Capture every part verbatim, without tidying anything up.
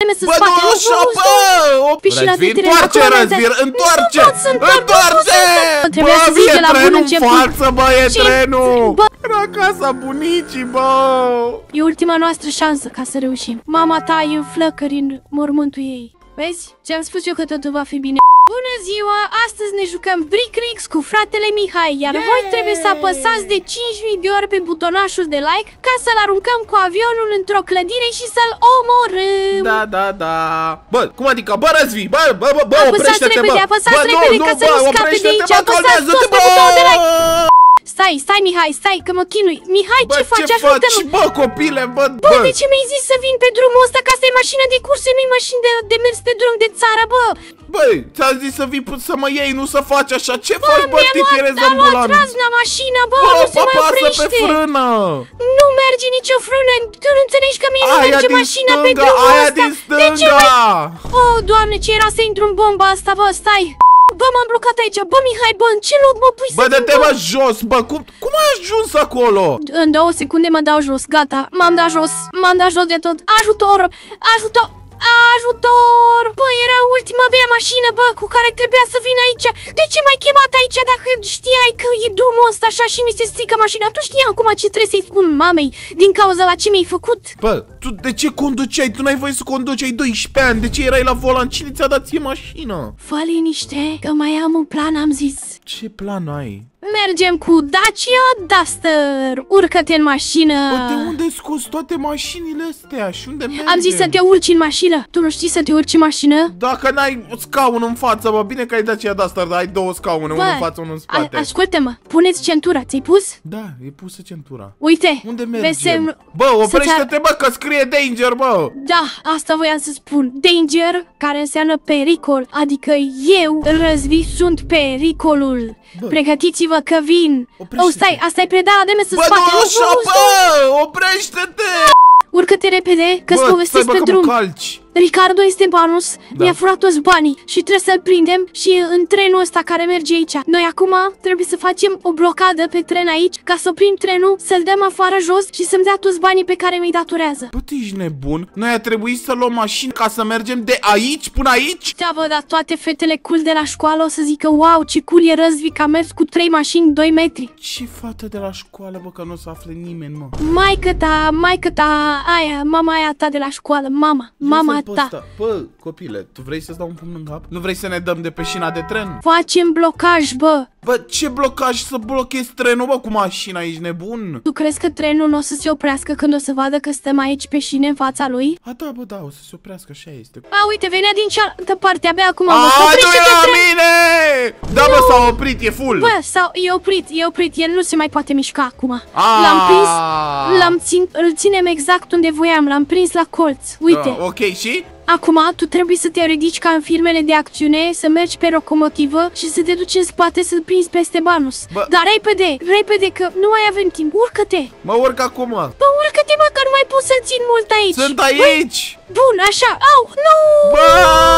Bă, nu așa, bă! Răzvir, întoarce, Răzvir, întoarce! Întoarce! Bă, e trenul în față, bă, e trenul! La casa bunicii, bă! E ultima noastră șansă ca să reușim. Mama ta e în flăcări în mormântul ei. Vezi? Ți-am spus eu că totul va fi bine. Bună ziua! Astăzi ne jucăm Brickrix cu fratele Mihai, iar yeah! voi trebuie să apăsați de cinci mii de ori pe butonașul de like ca să-l aruncăm cu avionul într-o clădire și să-l omorâm. Da, da, da. Bă, cum adică? Bă, Răzvi, bă, bă, bă, bă, oprește-te, bă! Apăsați repede, apăsați repede ca să nu scape de aici, apăsați toți pe butonul de like! Stai, stai, Mihai, stai, că mă chinui. Mihai, bă, ce faci? Ce faci, bă, copile, bă, bă? Bă, de ce mi-ai zis să vin pe drumul ăsta? Că asta e mașină de curse, nu-i mașină de, de mers pe drum de țară, bă. Băi, ți-am zis să vii să mă iei, nu să faci așa. Ce bă, faci, bă, titirezi ambulant? Bă, mi-a luat razna mașină, bă, bă, nu se mai oprește. Pe frână. Nu merge nicio frână. Tu nu înțelegi că mie nu merge mașina pe drumul aia ăsta. Din stânga. De ce mai... Oh, Doamne, ce era să intru în bomba asta, bă, stai. Bă, m-am blocat aici, bă, Mihai, bă, în ce loc mă pui să... Bă, dă-te, bă, jos, bă, cum, cum ai ajuns acolo? În două secunde mă dau jos, gata, m-am dat jos, m-am dat jos de tot, ajutor, ajutor, ajutor! Bă, era ultima mea mașină, bă, cu care trebuia să vin aici. De ce m-ai chemat aici dacă știai că e drumul ăsta așa și mi se strică mașina? Tu știai acum ce trebuie să-i spun mamei din cauza la ce mi-ai făcut? Bă, tu de ce conduceai? Tu n-ai voie să conduci, ai doisprezece ani, de ce erai la volan? Cine ți-a dat ție mașină? Fă liniște, că mai am un plan, am zis. Ce plan ai? Mergem cu Dacia Duster. Urcă-te în mașină. Bă, de unde ai scos toate mașinile astea? Și unde mergem? Am zis să te urci în mașină. Tu nu știi să te urci în mașină? Dacă n-ai scaun în față, bă, bine că ai Dacia Duster, dar ai două scaune, unul în față, unul în spate. Ascultă-mă, puneți centura, ți-ai pus? Da, e pusă centura. Uite, unde mergem? Bă, oprește-te, bă, că scrie danger, bă. Da, asta voiam să spun. Danger, care înseamnă pericol. Adică eu, Răzvi, sunt pericolul. Pregătiți-vă că vin. Oh, stai, asta e pedala de mers în spate. Bă, nu așa, bă, oprește-te. Urcă-te repede, că-ți povestesc pe drum. Ricardo Estebanus da. mi-a furat toți banii și trebuie să-l prindem și în trenul ăsta care merge aici. Noi acum trebuie să facem o blocadă pe tren aici ca să oprim trenul, să-l dăm afară jos și să-mi dea toți banii pe care mi-i datorează. Bă, tu ești nebun? Noi a trebuit să luăm mașini ca să mergem de aici până aici? Da, bă, dar toate fetele cool de la școală o să zică wow, ce cool e Răzvi că a mers cu trei mașini doi metri. Ce fată de la școală, bă, că nu o să afle nimeni, mă. Maică ta, maică ta, aia, mama aia ta de la școală, mama, mama ta. Bă, copile, tu vrei să-ți dau un pumn în cap? Nu vrei să ne dăm de pe șina de tren? Facem blocaj, bă. Bă, ce blocaj să blochezi trenul, bă, cu mașina, ești nebun? Tu crezi că trenul nu o să se oprească când o să vadă că stăm aici pe șine în fața lui? A, da, bă, da, o să se oprească, așa este. A, uite, venea din cealaltă parte, abia acum. A, nu e la mine! Da, bă, s-a oprit, e full. Bă, s-a, e oprit, e oprit, el nu se mai poate mișca acum. L-am prins, l-am țin, îl ținem exact unde voiam, l-am prins la colț, uite. Da, ok, și? Acum, tu trebuie să te ridici ca în filmele de acțiune, să mergi pe locomotivă și să te duci în spate să-l prinzi pe Estebanus. Bă. Dar repede, repede, că nu mai avem timp. Urcă-te! Mă urc acum. Bă, urcă-te, bă, că nu mai pot să țin mult aici. Sunt aici! Bă, bun, așa, au, nu! Bă,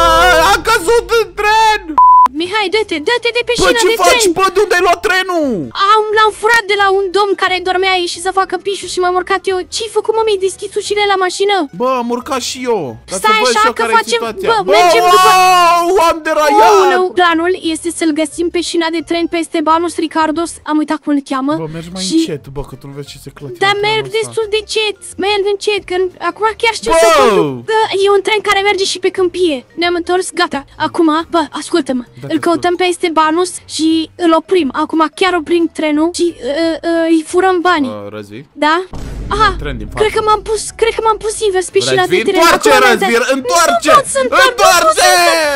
am căzut în tren! Mihai, dă-te, dă-te de pe șina de tren! Bă, ce faci, bă, de unde ai luat trenul? Am, l-am furat de la un domn care dormea aici și să facă pișu și m-am urcat eu. Ce-ai făcut, mă, mi-ai deschis ușile la mașină? Bă, am urcat și eu. Stai așa că facem, bă, bă, mergem wow, după... am deraiat! Oh, no. Planul este să-l găsim pe șina de tren pe Estebanus Ricardos, am uitat cum îl cheamă. Bă, mergi mai și... încet, bă, că tu nu vezi ce se clătine. Da, merg destul de încet, merg încet, că acum chiar știu bă. să conduc. E un tren care merge și pe câmpie. Ne-am întors, gata. Acum, bă, ascultă-mă, îl căutăm pe Estebanus și îl oprim. Acum chiar oprim trenul și uh, uh, îi furăm banii. Uh, Răzvi? Da? Aha, cred că m-am pus, cred că m-am pus invers pe șina de tren. Întoarce, Răzvir, întoarce! Întoarce!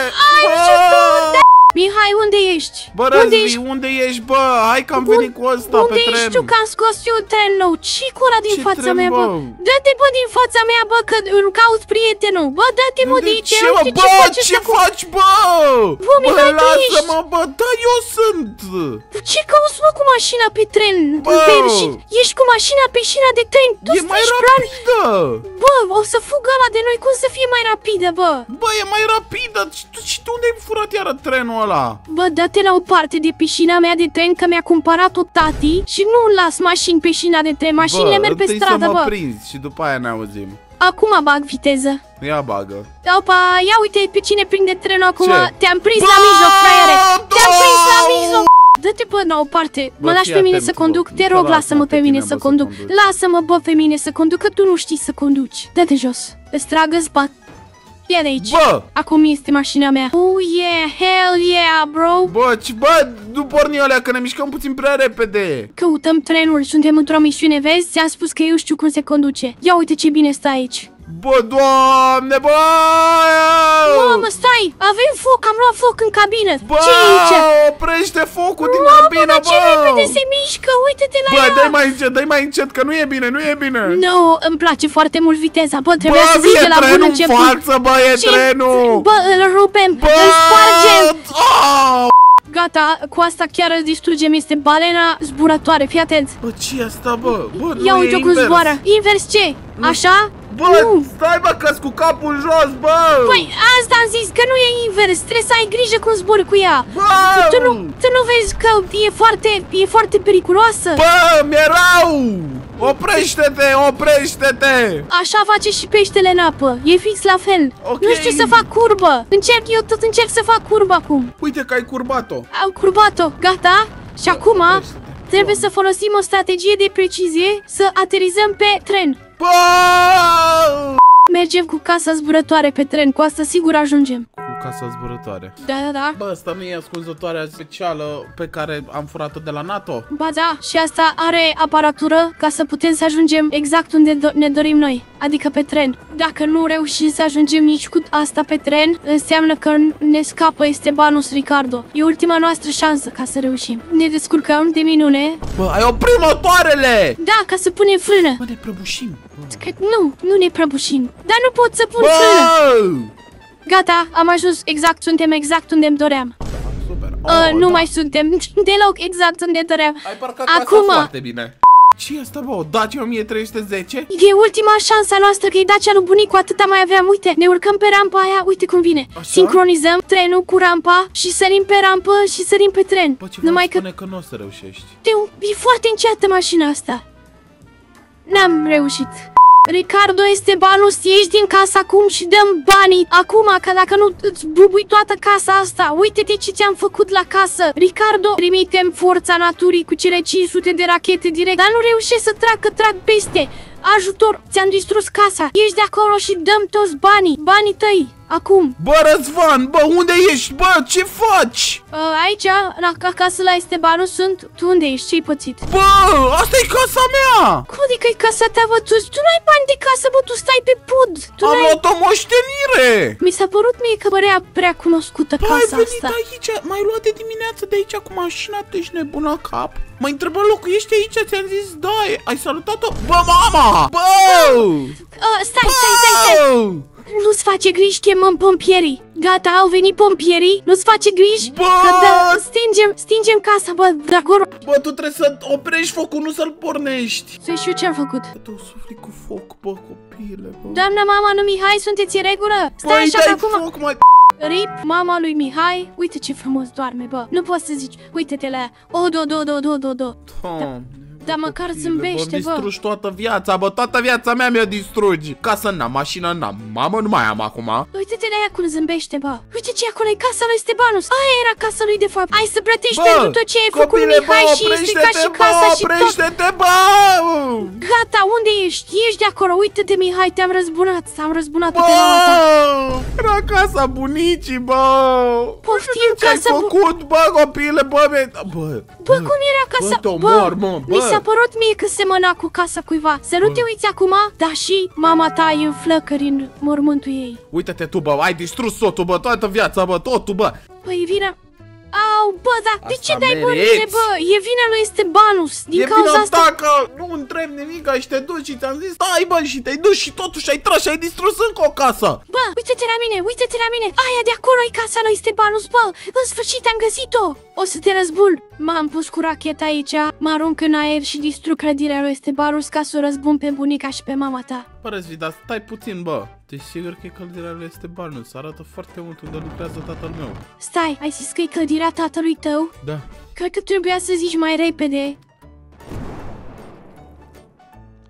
Mihai, unde ești? Bă, Răzvi, unde ești, bă? Hai că am venit cu ăsta pe tren. Unde ești tu, că am scos eu tren nou? Ce-i cu ăla din fața mea, bă? Dă-te, bă, din fața mea, bă, că îmi caut prietenul. Bă, dă-te, mă, de aici. Bă, ce faci, bă? Bă, Mihai, tu ești. Lasă-mă, bă, da, eu sunt. Ce cauți, mă, cu mașina pe tren? Ești cu mașina pe șina de tren. E mai rapidă. Bă, o să fugă ăla de noi. Cum să fie mai rapidă, bă? Bă, e mai rapidă. Și tu unde ai furat iară trenul ăla? Bă, dă-te la o parte de piscina mea de tren, că mi-a cumpărat-o tati și nu las mașini pe șina de tren. Mașinile merg pe stradă, bă. Să mă prinzi și după aia ne auzim. acum bag viteză. Ia bagă. Opa, ia uite pe cine prinde trenul acum. Te-am prins Bă, la mijloc, fraiere. Te-am prins la Doamne! mijloc. Dă-te pe la o parte, Bă, mă lași fii pe mine atent, să conduc, bă. te rog, Lasă-mă lasă-mă pe pe mine tine, să bă, să conduc. conduci. Lasă-mă, bă, pe mine să conduc, că tu nu știi să conduci. Dă-te jos, îți tragă spate. Ia de aici. Bă! Acum este mașina mea. Oh yeah, hell yeah, bro. Bă, ce, bă, nu porni alea, că ne mișcăm puțin prea repede. Căutăm trenul, suntem într-o misiune, vezi? Ți-am spus că eu știu cum se conduce. Ia uite ce bine stai aici. Bă, Doamne, bă! Mamă, stai! Avem foc, am luat foc în cabină. Bă, Ce e aici? oprește focul din Mamă, cabină, dar ce bă! repede se mișcă, uite-te la Bă, ea. dai mai încet, dai mai încet, că nu e bine, nu e bine. Nu, îmi place foarte mult viteza. Bă, trebuia Bă, să zic e de la bun trenul în început. față, bă, e Ce- trenul! Bă, îl rupem, Bă! îl spargem. Oh! Gata, cu asta chiar îl distrugem. Este balena zburătoare, fii atent. Bă, ce e asta, bă? Bă, nu Ia e uite cum invers. zboară. Invers ce? Așa? Bă, Nu. stai, bă, că-s cu capul jos, bă! Păi, asta am zis, că nu e invers. Trebuie să ai grijă cum zbori cu ea. Bă! Tu nu, tu nu vezi că e foarte, e foarte periculoasă? Bă, mi-e rău! Oprește-te, oprește-te! Așa face și peștele în apă. E fix la fel. Ok. Nu știu să fac curbă. Încerc, eu tot încerc să fac curbă acum. Uite că ai curbat-o. Am curbat-o, gata? Și acum oprește-te. trebuie să folosim o strategie de precizie să aterizăm pe tren. Bă! Mergem cu casa zburătoare pe tren, cu asta sigur ajungem. Cu casa zburătoare. Da, da, da. Bă, asta nu e ascunzătoarea specială pe care am furat-o de la NATO? Ba da, și asta are aparatură ca să putem să ajungem exact unde do ne dorim noi, adică pe tren. Dacă nu reușim să ajungem nici cu asta pe tren, înseamnă că ne scapă Estebanus Ricardo. E ultima noastră șansă ca să reușim. Ne descurcăm de minune. Bă, ai oprit motoarele! Da, ca să punem frână. Bă, ne prăbușim. Că nu, nu ne prăbușim. Dar nu pot să pun frână. Bă! Gata, am ajuns exact, suntem exact unde îmi doream. Super. Uh, Oh, nu da. mai suntem deloc exact unde doream. Ai parcat casa Acum, foarte bine. Ce e asta, bă? O Dacia o mie trei sute zece? e ultima șansă noastră, că e Dacia lui bunicu, atâta mai aveam. Uite, ne urcăm pe rampa aia, uite cum vine. Așa? Sincronizăm trenul cu rampa și sărim pe rampă și sărim pe tren. Bă, ce Numai că... că spune că nu o să reușești. e foarte înceată mașina asta. N-am reușit. Ricardo Estebanus, ieși din casă acum și dăm banii acum, că dacă nu îți bubui toată casa asta. Uite-te ce ți-am făcut la casă. Ricardo, trimitem forța naturii cu cele cinci sute de rachete direct, dar nu reușesc să trag, că trag peste. Ajutor, ți-am distrus casa. Ieși de acolo și dăm toți banii, banii tăi, acum. Bă, Răzvan, bă, unde ești? Bă, ce faci? Uh, aici, la acasă la Estebanus sunt. Tu unde ești? Ce-ai pățit? Bă, asta e casa mea! Cum adică e casa ta, bă? Tu, tu n-ai bani de casă, bă, tu stai pe pod. Tu Am n-ai... luat o moștenire! Mi s-a părut mie că părea prea cunoscută Bă, ai casa venit asta. aici, m-ai luat de dimineață de aici cu mașina, tu ești nebun la cap? Mă întrebă, locuiești aici? Ți-am zis, da, ai salutat-o? Bă, mama! Bă! Uh, stai, stai, stai, stai. Nu-ți face griji, chemăm pompierii. Gata, au venit pompierii. Nu-ți face griji? Bă! Că da, stingem, stingem casa, bă, de acolo. Bă, tu trebuie să oprești focul, nu să-l pornești. Să știu ce-am făcut. Bă, tu sufli cu foc, bă, copile, bă. Doamna mama lui Mihai, sunteți în regulă? Stai Băi, așa că dai acum... foc, mai... Rip, mama lui Mihai. Uite ce frumos doarme, bă. Nu poți să zici, uite-te la ea. O, do, do, do, do, do, do. Doamne, Dar bă, măcar copile, zâmbește, bă. bă. Distrugi toată viața, bă, toată viața mea mi-o distrugi. Casă n-am, mașină n-am, mamă nu mai am acum. Uite-te la ea cum zâmbește, bă. Uite ce acolo e casa lui Estebanus. Aia era casa lui de fapt. Ai să plătești Bă, pentru tot ce ai făcut copile, Mihai bă, și stricat și oprește-te, casa bă, și tot. oprește-te, bă! Gata, unde ești? Ești de acolo. Uite-te, Mihai, te-am răzbunat. Am răzbunat-o Bă, pe mama ta. era casa bunicii, bă! Poftim, Ce ai casa bu- făcut, bă, copile, bă, bă, bă, Bă, cum era casa? Bă, te omor, mă, bă. Mi s-a părut mie că semăna cu casa cuiva. Să nu Bă. te uiți acum, dar și mama ta e în flăcări în mormântul ei. Uite-te tu, bă, ai distrus totul, bă, toată viața, bă, totul, bă. Păi e vina... Au, bă, dar de Asta ce dai meriți. bările, bă? E vina lui Estebanus. Din E cauza vina asta... ta că nu întrebi nimic și te duci și ți-am zis, stai, bă, și te-ai dus și totuși ai tras și ai distrus încă o casă. Bă, uite-te la mine, uite-te la mine. Aia de acolo e casa lui Estebanus, bă. În sfârșit am găsit-o. O să te răzbun. M-am pus cu racheta aici, mă arunc în aer și distrug clădirea lui Estebanus ca să o răzbun pe bunica și pe mama ta. Bă, Răzvi, dar stai puțin, bă. Deci sigur că e clădirea lui Estebanus, arată foarte mult unde lucrează tatăl meu. Stai, ai zis că e clădirea tatălui tău? Da. Cred că trebuia să zici mai repede.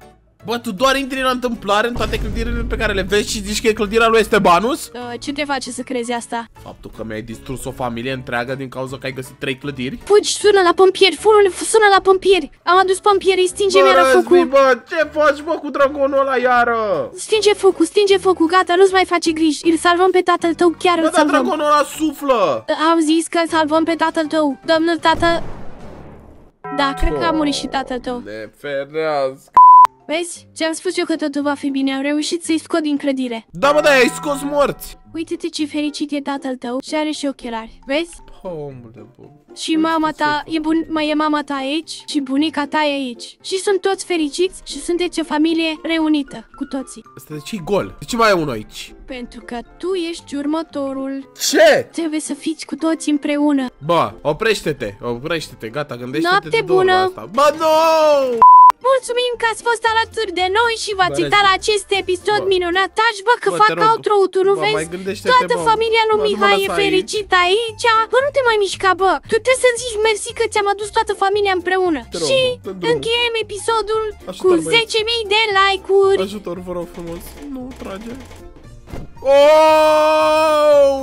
Bă, tu doar intri la întâmplare în toate clădirile pe care le vezi și zici că clădirea lui Estebanus? Uh, ce te face să crezi asta? Faptul că mi-ai distrus o familie întreagă din cauza că ai găsit trei clădiri? Fugi, sună la pompieri, sună, sună la pompieri. Am adus pompieri, stinge bă, iară focul. Bă, ce faci, bă, cu dragonul ăla iară? Stinge focul, stinge focul, gata, nu-ți mai face griji. Îl salvăm pe tatăl tău, chiar bă, îl salvăm. dar dragonul ăla suflă. Am zis că îl salvăm pe tatăl tău, domnul tată. Da, cred că a murit și tatăl tău. Ne ferească. Vezi? Ți-am spus eu că totul va fi bine, am reușit să-i scot din clădire. Da, bă, da, ai scos morți. Uite-te ce fericit e tatăl tău și are și ochelari, vezi? Omule, bă. Și mama ta, e bun, mai e mama ta aici și bunica ta e aici. Și sunt toți fericiți și sunteți o familie reunită cu toții. Asta de ce-i gol? De ce mai e unul aici? Pentru că tu ești următorul. Ce? Trebuie să fiți cu toți împreună. Bă, oprește-te, oprește-te, gata, gândește-te. Noapte bună! Asta. Bă, nu! Mulțumim că ați fost alături de noi și v-ați Bă, uitat la acest episod bă. minunat. Taci, bă, că Bă, fac te rog. outro-ul, tu nu Bă, mai vezi? gândește-te, Toată bă. familia lui Bă, nu mă Mihai e lăsa fericită aici. Bă, nu te mai mișca, bă. Tu trebuie să zici mersi că ți-am adus toată familia împreună. Te rog, Și dă-mi drumul. încheiem episodul Ajută-l, cu băieți. zece mii de like-uri. Ajutor, vă rog frumos. Nu trage. Oh!